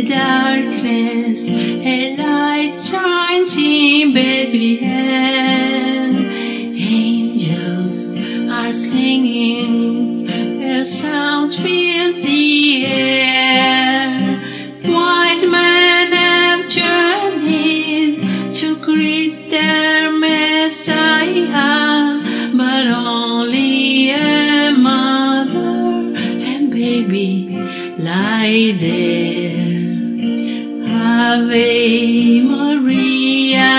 the darkness, a light shines in Bethlehem. Angels are singing, their sounds fill the air. Wise men have journeyed to greet their Messiah, but only a mother and baby lie there. Ave Maria,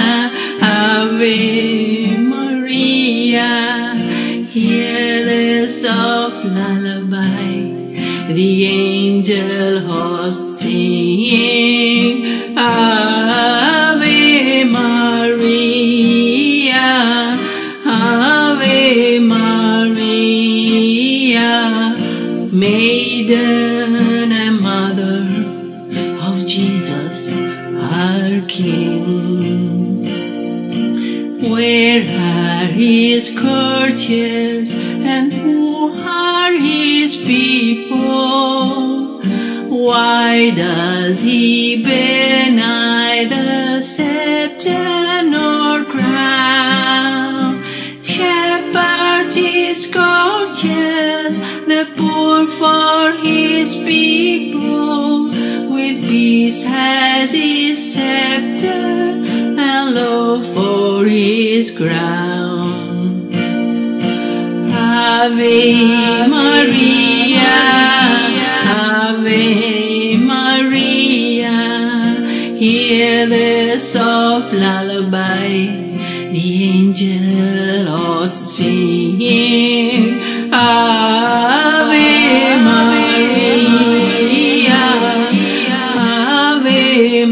Ave Maria, hear the soft lullaby, the angel host singing. Ave Maria, Ave Maria, maiden and mother of Jesus our King. Where are his courtiers and who are his people? Why does he bear neither scepter nor crown? Shepherds his courtiers, the poor for his people, with peace has his scepter and love for his crown. Ave Maria, Ave Maria, hear the soft lullaby, the angel host singing. Ave Maria, Ave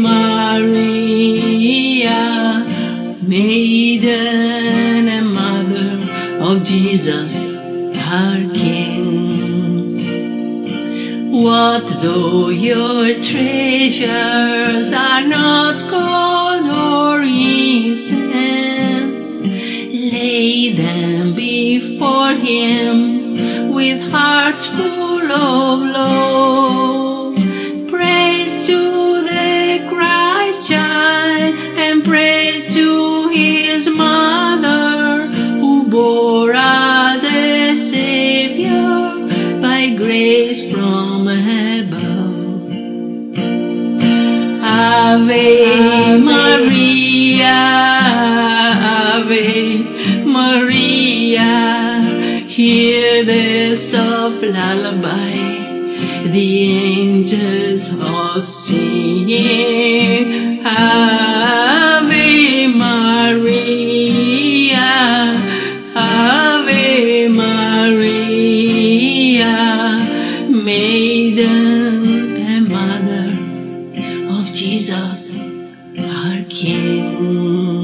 Maria, maiden and mother of Jesus our King. What though your treasures are not gold or incense? Lay them before him with hearts full of love. Praise to the Christ child and praise to his mother, who bore us a Savior by grace from above. Ave Maria, Ave Maria, hear the soft lullaby, the angels host singing. Ave Maria, Ave Maria, maiden and mother of Jesus our King.